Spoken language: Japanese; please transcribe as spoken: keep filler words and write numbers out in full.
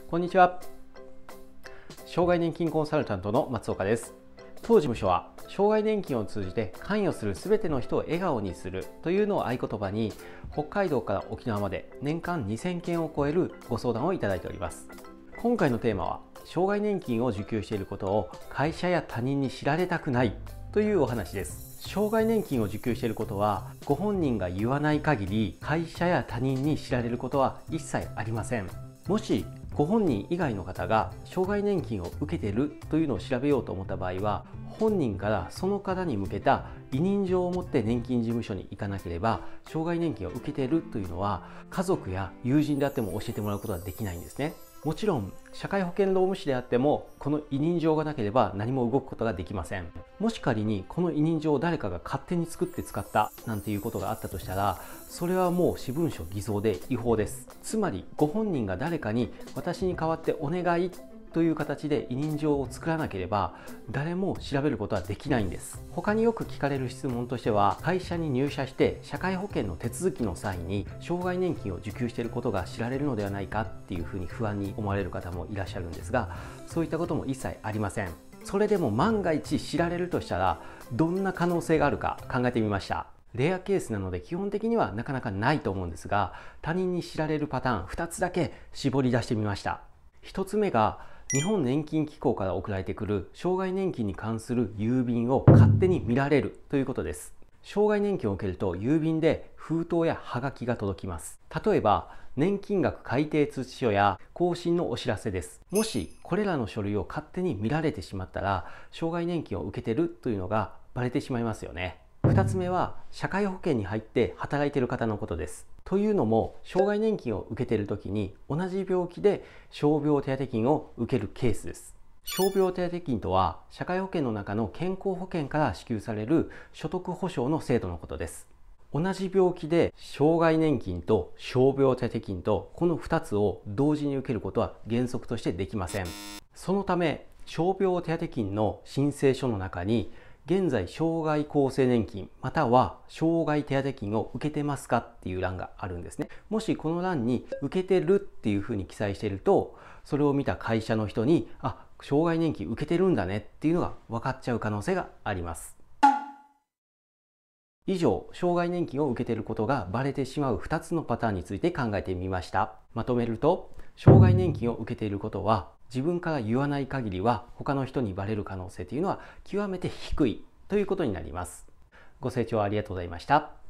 こんにちは。障害年金コンサルタントの松岡です。当事務所は障害年金を通じて関与するすべての人を笑顔にするというのを合言葉に、北海道から沖縄まで年間にせんけんを超えるご相談をいただいております。今回のテーマは、障害年金を受給していることを会社や他人に知られたくないというお話です。障害年金を受給していることは、ご本人が言わない限り会社や他人に知られることは一切ありません。もしご本人以外の方が障害年金を受けているというのを調べようと思った場合は、本人からその方に向けた委任状を持って年金事務所に行かなければ、障害年金を受けているというのは家族や友人であっても教えてもらうことはできないんですね。もちろん社会保険労務士であっても、この委任状がなければ何も動くことができません。もし仮にこの委任状を誰かが勝手に作って使ったなんていうことがあったとしたら、それはもう私文書偽造で違法です。つまりご本人が誰かに私に代わってお願いという形で委任状を作らなければ、誰も調べることはできないんです。他によく聞かれる質問としては、会社に入社して社会保険の手続きの際に障害年金を受給していることが知られるのではないかっていうふうに不安に思われる方もいらっしゃるんですが、そういったことも一切ありません。それでも万が一知られるとしたら、どんな可能性があるか考えてみました。レアケースなので基本的にはなかなかないと思うんですが、他人に知られるパターンふたつだけ絞り出してみました。ひとつめが、日本年金機構から送られてくる障害年金に関する郵便を勝手に見られるということです。障害年金を受けると郵便で封筒やはがきが届きます。例えば年金額改定通知書や更新のお知らせです。もしこれらの書類を勝手に見られてしまったら、障害年金を受けているというのがバレてしまいますよね。ふたつめは、社会保険に入って働いている方のことです。というのも、障害年金を受けているときに同じ病気で傷病手当金を受けるケースです。傷病手当金とは、社会保険の中の健康保険から支給される所得保障の制度のことです。同じ病気で障害年金と傷病手当金と、このふたつを同時に受けることは原則としてできません。そのため、傷病手当金の申請書の中に、現在障害厚生年金または障害手当金を受けてますかっていう欄があるんですね。もしこの欄に受けてるっていうふうに記載していると、それを見た会社の人に、あ、障害年金受けてるんだねっていうのが分かっちゃう可能性があります。以上、障害年金を受けていることがバレてしまうふたつのパターンについて考えてみました。まとめると、障害年金を受けていることは、自分から言わない限りは他の人にバレる可能性というのは極めて低いということになります。ご清聴ありがとうございました。